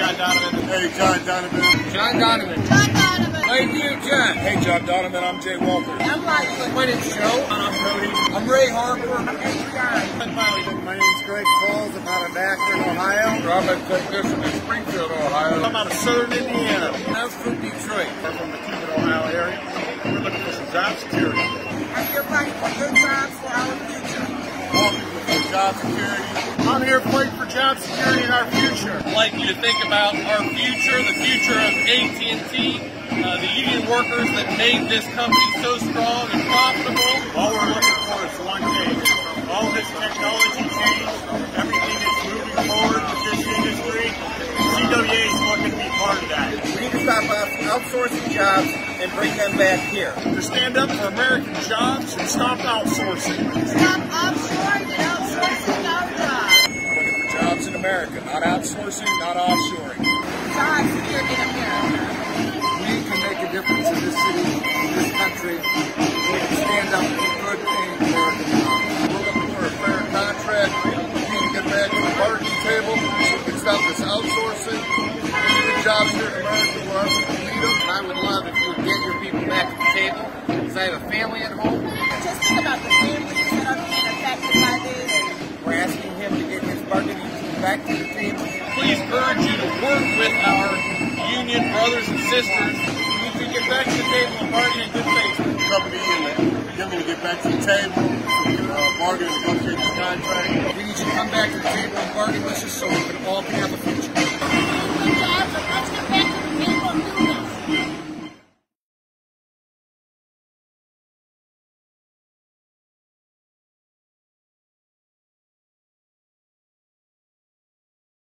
John Donovan. Hey, John Donovan. John Donovan. John Donovan. Thank you, John. Hey, John Donovan. I'm Jay Walker. I'm Lightfoot. Quidditch show. I'm Cody. I'm Ray Harper. I'm Adrian. My name's Greg Falls. I'm out of Akron, Ohio. Robert Technician in Springfield, Ohio. I'm out of Southern Indiana. I'm from Detroit. I'm from the Cleveland, Ohio area. We're looking for some job security. I'm here fighting for good jobs for our future. Walking for job security. I'm here fighting for job security in our future. I'd like you to think about our future, the future of AT&T, the union workers that made this company so strong and profitable. All we're looking for is one thing. All this technology change, everything is moving forward with this industry. CWA is looking to be part of that. We need to stop outsourcing jobs and bring them back here. To stand up for American jobs and stop outsourcing. Stop offshoring and outsourcing our jobs. Looking for jobs in America, not outsourcing, not offshoring. Jobs here in America. We can make a difference in this city, in this country. We can stand up for good paying American jobs. We're looking for a fair contract. We need to get back to the bargaining table so we can stop this outsourcing. We need jobs here in America wherever we need them. And I would love if you would get your people back to the table, because I have a family at home. Just think about the families that are being affected by this. We're asking him to get his bargaining team back to the table. Please urge you to work with our union brothers and sisters. We can get back to the table and bargain in good faith. The company and get me to get back to the table so we can bargain and negotiate this contract. We need you to come back to the table and bargain with us so we can all have a future.